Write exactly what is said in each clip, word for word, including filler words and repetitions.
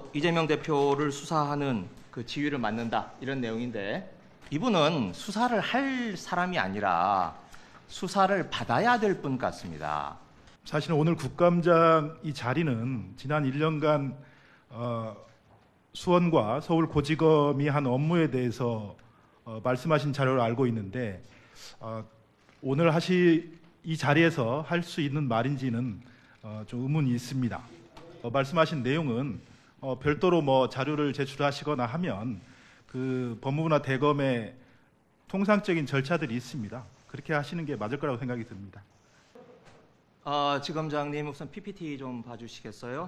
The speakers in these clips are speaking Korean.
이재명 대표를 수사하는 그 지휘를 맡는다 이런 내용인데, 이분은 수사를 할 사람이 아니라 수사를 받아야 될 분 같습니다. 사실은 오늘 국감장 이 자리는 지난 일 년간 어, 수원과 서울고지검이 한 업무에 대해서 어, 말씀하신 자료를 알고 있는데, 어, 오늘 하시 이 자리에서 할 수 있는 말인지는 어, 좀 의문이 있습니다. 어, 말씀하신 내용은 어, 별도로 뭐 자료를 제출하시거나 하면 그 법무부나 대검의 통상적인 절차들이 있습니다. 그렇게 하시는 게 맞을 거라고 생각이 듭니다. 어, 지검장님 우선 피피티 좀 봐주시겠어요?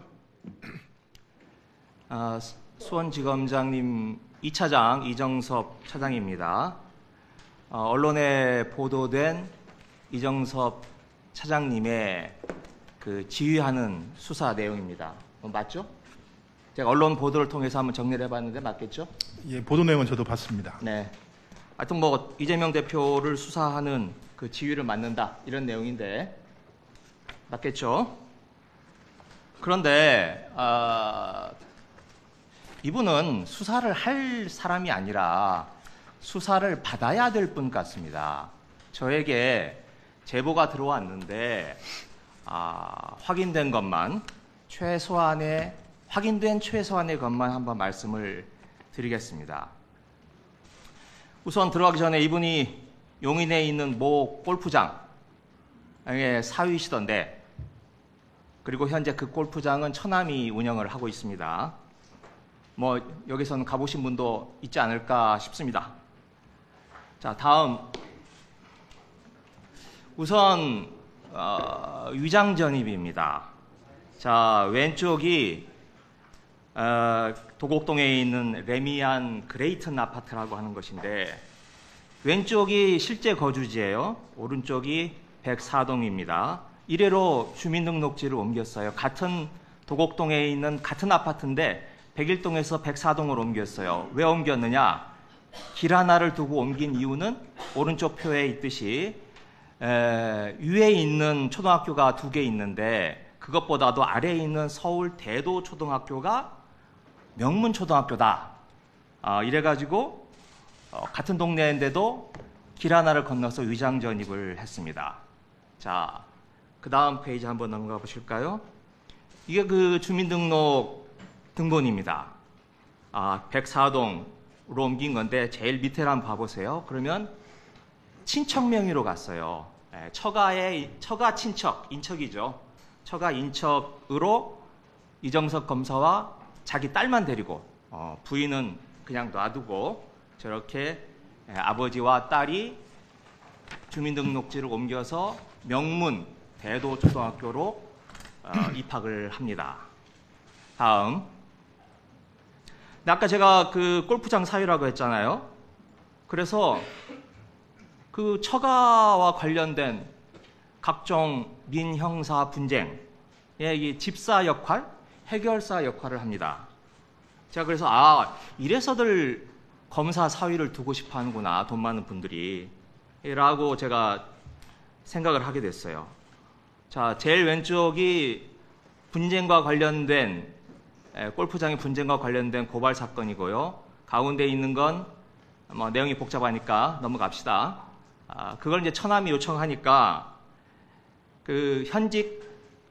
아, 수원지검장님 이 차장 이정섭 차장입니다. 어, 언론에 보도된 이정섭 차장님의 그 지휘하는 수사 내용입니다. 어, 맞죠? 제가 언론 보도를 통해서 한번 정리를 해봤는데 맞겠죠? 예, 보도 내용은 저도 봤습니다. 네. 하여튼 뭐 이재명 대표를 수사하는 그 지휘를 맡는다 이런 내용인데 맞겠죠? 그런데 아, 이분은 수사를 할 사람이 아니라 수사를 받아야 될 분 같습니다. 저에게 제보가 들어왔는데 아, 확인된 것만 최소한의 확인된 최소한의 것만 한번 말씀을 드리겠습니다. 우선 들어가기 전에 이분이 용인에 있는 모 골프장의 사위시던데, 그리고 현재 그 골프장은 처남이 운영을 하고 있습니다. 뭐 여기서는 가보신 분도 있지 않을까 싶습니다. 자, 다음 우선 어, 위장 전입입니다. 자, 왼쪽이 어, 도곡동에 있는 레미안 그레이튼 아파트라고 하는 것인데, 왼쪽이 실제 거주지예요. 오른쪽이 백사 동입니다. 이래로 주민등록지를 옮겼어요. 같은 도곡동에 있는 같은 아파트인데 백일 동에서 백사 동으로 옮겼어요. 왜 옮겼느냐? 길 하나를 두고 옮긴 이유는 오른쪽 표에 있듯이 에, 위에 있는 초등학교가 두 개 있는데 그것보다도 아래에 있는 서울 대도 초등학교가 명문 초등학교다. 어, 이래가지고 어, 같은 동네인데도 길 하나를 건너서 위장 전입을 했습니다. 자, 그 다음 페이지 한번 넘어가 보실까요? 이게 그 주민등록 등본입니다. 아, 백사 동으로 옮긴 건데 제일 밑에를 한번 봐보세요. 그러면 친척 명의로 갔어요. 예, 처가의 처가 친척, 인척이죠. 처가 인척으로 이정섭 검사와 자기 딸만 데리고 어, 부인은 그냥 놔두고 저렇게 예, 아버지와 딸이 주민등록지를 옮겨서 명문 대도 초등학교로 어, 입학을 합니다. 다음, 아까 제가 그 골프장 사유라고 했잖아요. 그래서 그 처가와 관련된 각종 민형사 분쟁의 이 집사 역할, 해결사 역할을 합니다. 제가 그래서 아, 이래서들 검사 사위를 두고 싶어 하는구나, 돈 많은 분들이 라고 제가 생각을 하게 됐어요. 자, 제일 왼쪽이 분쟁과 관련된 에, 골프장의 분쟁과 관련된 고발 사건이고요. 가운데 있는 건 뭐 내용이 복잡하니까 넘어갑시다. 아, 그걸 이제 처남이 요청하니까 그 현직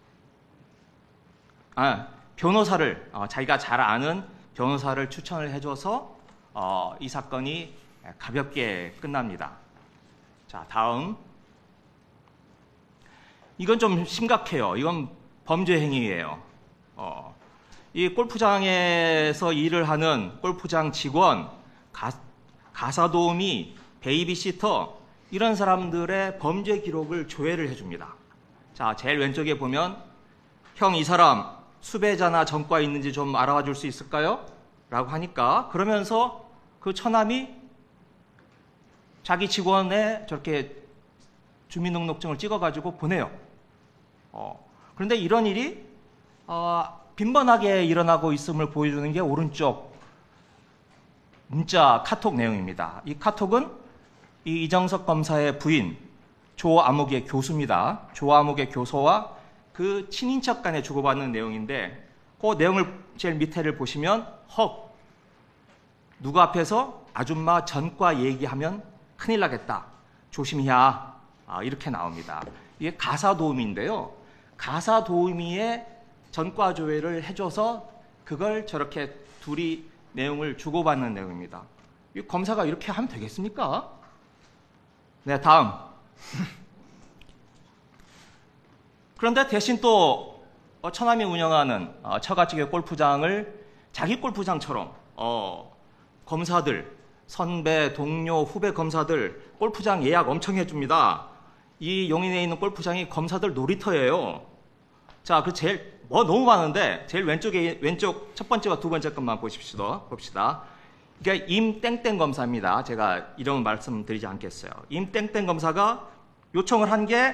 아, 변호사를 어, 자기가 잘 아는 변호사를 추천을 해줘서 어, 이 사건이 가볍게 끝납니다. 자, 다음. 이건 좀 심각해요. 이건 범죄 행위예요. 어, 이 골프장에서 일을 하는 골프장 직원, 가, 가사도우미, 베이비시터 이런 사람들의 범죄 기록을 조회를 해줍니다. 자, 제일 왼쪽에 보면 형, 이 사람 수배자나 전과 있는지 좀 알아봐 줄 수 있을까요? 라고 하니까 그러면서 그 처남이 자기 직원의 저렇게 주민등록증을 찍어가지고 보내요. 어, 그런데 이런 일이 어, 빈번하게 일어나고 있음을 보여주는 게 오른쪽 문자 카톡 내용입니다. 이 카톡은 이 이정섭 검사의 부인 조아목의 교수입니다. 조아목의 교수와 그 친인척 간에 주고받는 내용인데 그 내용을 제일 밑에를 보시면 헉, 누구 앞에서 아줌마 전과 얘기하면 큰일 나겠다. 조심해야. 아, 이렇게 나옵니다. 이게 가사도우미인데요. 가사도우미의 전과 조회를 해줘서 그걸 저렇게 둘이 내용을 주고받는 내용입니다. 이 검사가 이렇게 하면 되겠습니까? 네, 다음. 그런데 대신 또 처남이 운영하는 처가집의 골프장을 자기 골프장처럼 어, 검사들, 선배, 동료, 후배 검사들 골프장 예약 엄청 해줍니다. 이 용인에 있는 골프장이 검사들 놀이터예요. 자, 그 제일 뭐 너무 많은데 제일 왼쪽에 왼쪽 첫 번째와 두 번째 것만 보십시다. 봅시다. 그러니까 임땡땡 검사입니다. 제가 이름은 말씀드리지 않겠어요. 임땡땡 검사가 요청을 한 게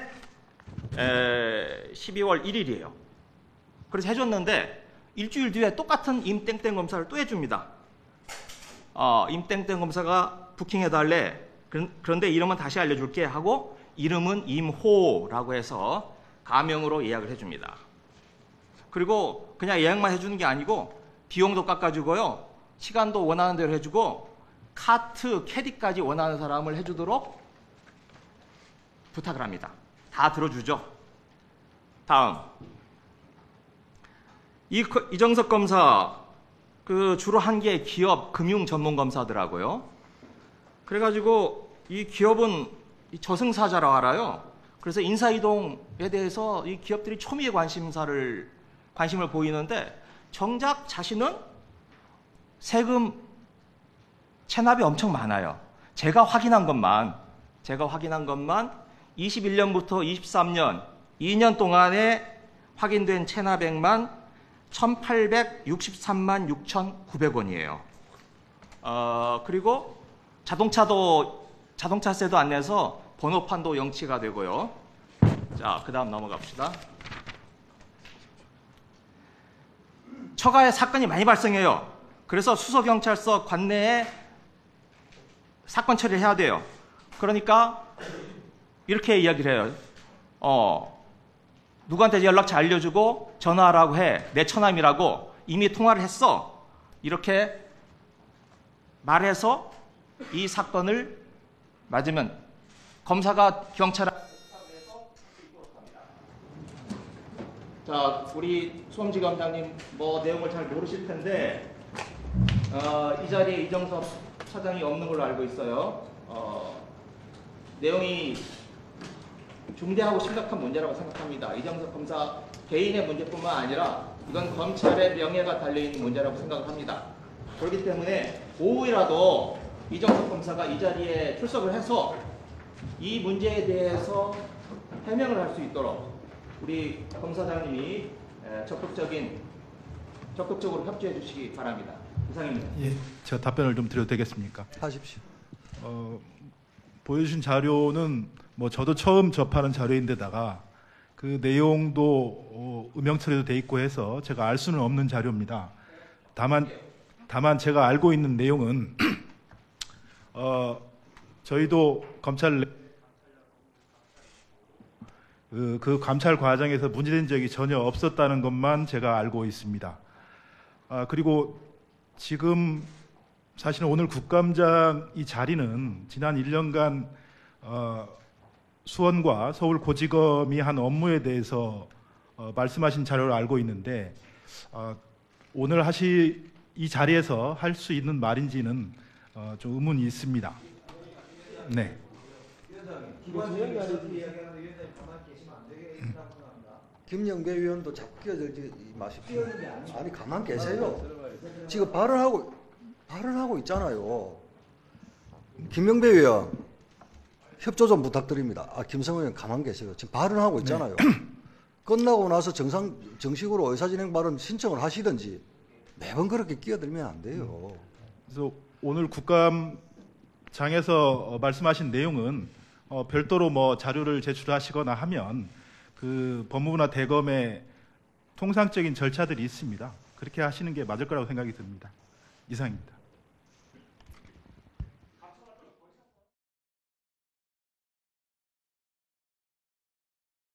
십이월 일일이에요. 그래서 해줬는데 일주일 뒤에 똑같은 임땡땡 검사를 또 해줍니다. 어, 임땡땡 검사가 부킹해달래. 그런데 이름은 다시 알려줄게 하고 이름은 임호라고 해서 가명으로 예약을 해줍니다. 그리고 그냥 예약만 해주는 게 아니고 비용도 깎아주고요. 시간도 원하는 대로 해주고 카트, 캐디까지 원하는 사람을 해주도록 부탁을 합니다. 다 들어주죠. 다음. 이, 이정석 검사 그 주로 한 게 기업 금융 전문 검사더라고요. 그래가지고 이 기업은 저승사자라고 알아요. 그래서 인사이동에 대해서 이 기업들이 초미의 관심사를 관심을 보이는데 정작 자신은 세금 체납이 엄청 많아요. 제가 확인한 것만 제가 확인한 것만 이십일 년부터 이십삼 년 이 년 동안에 확인된 체납액만 천팔백육십삼만 육천구백 원이에요. 어, 그리고 자동차도 자동차세도 안 내서 번호판도 영치가 되고요. 자, 그 다음 넘어갑시다. 처가에 사건이 많이 발생해요. 그래서 수서경찰서 관내에 사건 처리를 해야 돼요. 그러니까 이렇게 이야기를 해요. 어, 누구한테 연락처 알려주고 전화하라고 해. 내 처남이라고 이미 통화를 했어. 이렇게 말해서 이 사건을 맞으면 검사가 경찰 자, 우리 수험지검장님 뭐 내용을 잘 모르실 텐데 어, 이 자리에 이정석 차장이 없는 걸로 알고 있어요. 어, 내용이 중대하고 심각한 문제라고 생각합니다. 이정석 검사 개인의 문제뿐만 아니라 이건 검찰의 명예가 달려있는 문제라고 생각을 합니다. 그렇기 때문에 오후이라도 이정석 검사가 이 자리에 출석을 해서 이 문제에 대해서 해명을 할 수 있도록 우리 검사장님이 적극적인, 적극적으로 협조해 주시기 바랍니다. 이상입니다. 예, 제가 답변을 좀 드려도 되겠습니까? 하십시오. 어, 보여주신 자료는 뭐 저도 처음 접하는 자료인데다가 그 내용도 어, 음영 처리도 돼 있고 해서 제가 알 수는 없는 자료입니다. 다만 다만 제가 알고 있는 내용은 어, 저희도 검찰 그, 그 감찰 과정에서 문제된 적이 전혀 없었다는 것만 제가 알고 있습니다. 아, 그리고 지금 사실은 오늘 국감장 이 자리는 지난 일 년간 어, 수원과 서울고지검이 한 업무에 대해서 어, 말씀하신 자료를 알고 있는데 어, 오늘 하시 이 자리에서 할 수 있는 말인지는 어, 좀 의문이 있습니다. 네. 김영배 의원도 자꾸 끼어들지 마십시오. 아니 가만 계세요. 지금 발언하고 발언하고 있잖아요. 김영배 의원 협조 좀 부탁드립니다. 아, 김성호 의원 가만 계세요. 지금 발언하고 있잖아요. 네. 끝나고 나서 정상 정식으로 의사진행 발언 신청을 하시든지 매번 그렇게 끼어들면 안 돼요. 그래서 오늘 국감장에서 말씀하신 내용은 어, 별도로 뭐 자료를 제출하시거나 하면 그 법무부나 대검의 통상적인 절차들이 있습니다. 그렇게 하시는 게 맞을 거라고 생각이 듭니다. 이상입니다.